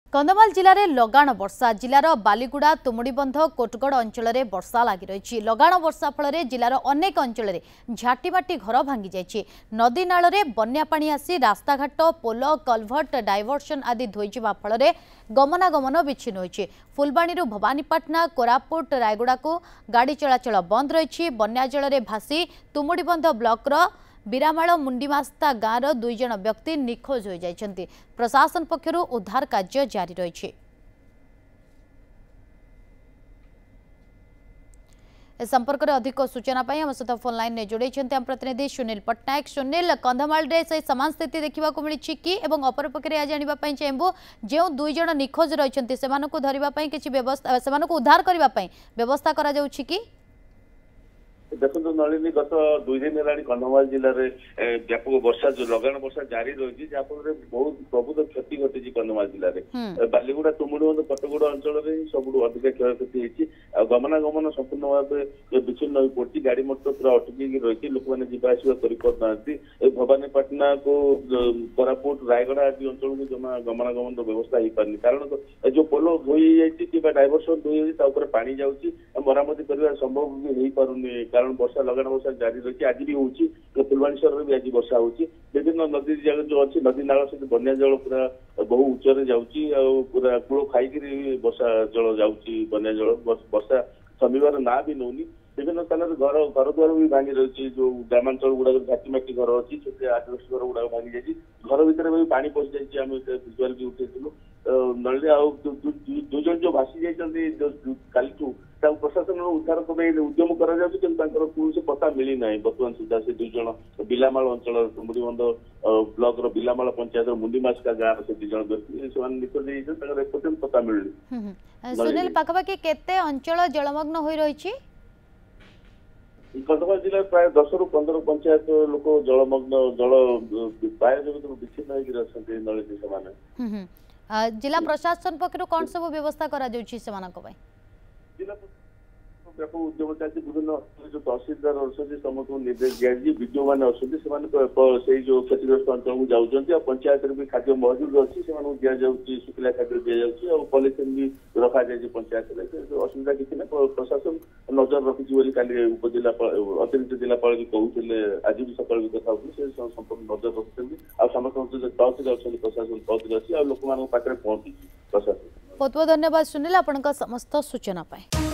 कंधमाल जिले में लगाण वर्षा जिलार बालीगुड़ा तुमुड़ीबंध कोटगढ़ अंचल में वर्षा लगी रही। लगाण वर्षा फल जिलार अनेक अंचल झाटीमाटी घर भांगी जाइए। नदी नाल में बन्या पानी आसी रास्ताघाट पोल कलभर्ट डायवर्सन आदि धोईजा फल गमनागमन विच्छिन्न होइछि। फुलबाणी भवानीपाटना कोरापुट रायगड़ा को गाड़ी चलाचल बंद रही। बन्या जल में भासी तुमुड़ीबंध ब्लॉकर बीरामाल मुंडीमास्ता गाँवर 2 जण व्यक्ति निखोज हो जाइछन्ति। प्रशासन पक्षर उद्धार कार्य जारी रही। इस संपर्क में अधिक सूचना आम सहित फोन लाइन में जोड़े आम प्रतिनिधि सुनील पट्टनायक। सुनील, कंधमाल से समान स्थिति देखा मिली कि अपरपक्षे यह जानापी चाहबू जो 2 जण निखोज रही धरने किसी व्यवस्था से उद्धार करने व्यवस्था करा जाउछि कि? देखो नलिनी गत 2 दिन है कंधमाल जिले में व्यापक वर्षा जो लगाण वर्षा जारी रही जहाँफल बहुत प्रभुत क्षति घटी कंधमाल जिले में बालीगुड़ा तुमुड़ीबंध कोटगढ़ अंचल में सब अधिक क्षयक्षति होती। गमनागमन संपूर्ण भाव विच्छिन्न हो पड़ी। गाड़ी मोटर पूरा अटकी रही लोक मैंने जावास कर भवानीपाटना को कोरापुट रायगड़ा आदि अंचल को जमा गमनागमन व्यवस्था हो पारनी कारण जो पोल धोई जाए डायवर्सन धोई जाए पानी जाऊँगी मरामती करने संभव भी हो पारुनी कारण वर्षा लगाण वर्षा जारी रही। आज भी होची फुलबाणी शहर भी आज वर्षा होची। विभिन्न नदी जगह जो अच्छी नदी नाल से बन्या जल पूरा बहु उच्चरे जाऊँगी पूरा कूल खाई वर्षा जल जाऊँगी बन्या जल वर्षा थमिबार ना भी नौनी। विभिन्न स्थान घर द्वार भी भांगी रही जो ग्रामांचल गुड़ाक झाटीमाटी घर अच्छी छोटे 8-10 घर गुड़ाक भांगी जाइए। घर भितर भी पानी पशि जाइए आम विजुआल भी उठेलु नलिनी आउ 2 जण जो भासी जाइए कालू प्रशासन उद्धार उद्यम कौन पता मिली ना बर्तमान सुधा से 2 जण बिलामाल अंचल तुमुड़ीबंध ब्लॉक बिलामाल पंचायत मुंडीमास्का गाँव से 2 जण व्यक्ति से निखोज पता मिलनी। सुनील, पाखापाखि केते अंचल जलमग्न हो रही? कंधमाल जिले प्राय 10 ରୁ 15 पंचायत लोक जलमग्न जल प्राय विच्छिन्न नलिनी। जिला प्रशासन पक्षर कौन सब व्यवस्था करा जिला व्यापक उद्यम चलती विभिन्न जो तहसीलदार अच्छे समस्त निर्देश दिखाई विडियो मैंने अच्छे जो क्षतिग्रस्त अंचल को जाऊँच पंचायत भी खाद्य मौजूद अच्छी दि जाऊँगी शुखिला खाद्य दि जाऊँगी और पॉलिथिन भी रखा जाए पंचायत में असुविधा किसी ना प्रशासन नजर रखी काली उपजिलापाल अतिरिक्त जिलापाल भी कहते आज भी सकाल भी कथा होती संपूर्ण नजर रखुच्च आ समस्त तहसील अच्छे प्रशासन तहसील अच्छी और लोक पाखे पहुंची प्रशासन। बहुत बहुत धन्यवाद सुनील आपन समस्त सूचना पाए।